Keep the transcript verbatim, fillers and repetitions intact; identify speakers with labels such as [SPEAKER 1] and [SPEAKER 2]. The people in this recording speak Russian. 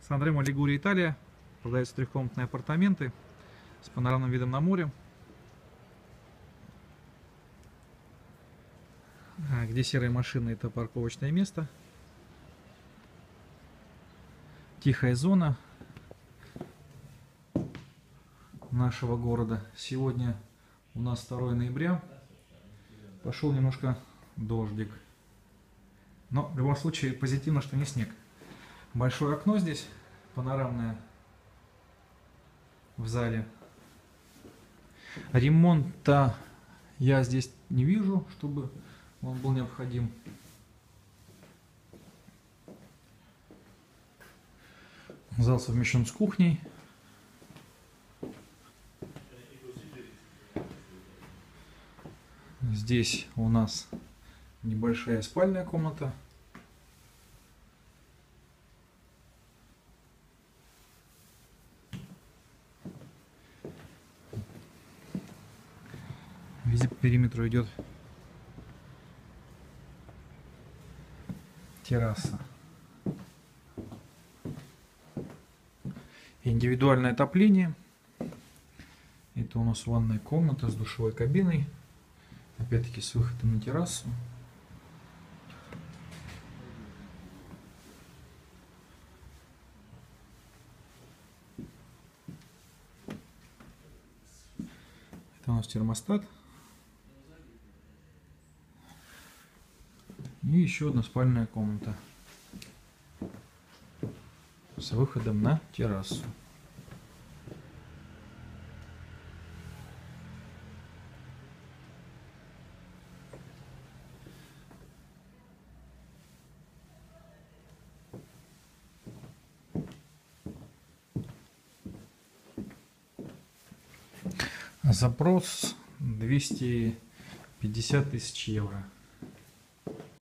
[SPEAKER 1] Сан-Ремо, Лигурия, Италия. Продаются трехкомнатные апартаменты с панорамным видом на море. Где серые машины — это парковочное место. Тихая зона нашего города. Сегодня у нас второе ноября. Пошел немножко дождик. Но в любом случае позитивно, что не снег. Большое окно здесь, панорамное, в зале. Ремонта я здесь не вижу, чтобы он был необходим. Зал совмещен с кухней. Здесь у нас небольшая спальная комната. Везде по периметру идет терраса. Индивидуальное отопление. Это у нас ванная комната с душевой кабиной. Опять-таки с выходом на террасу. Это у нас термостат. И еще одна спальная комната с выходом на террасу. Запрос двести пятьдесят тысяч евро.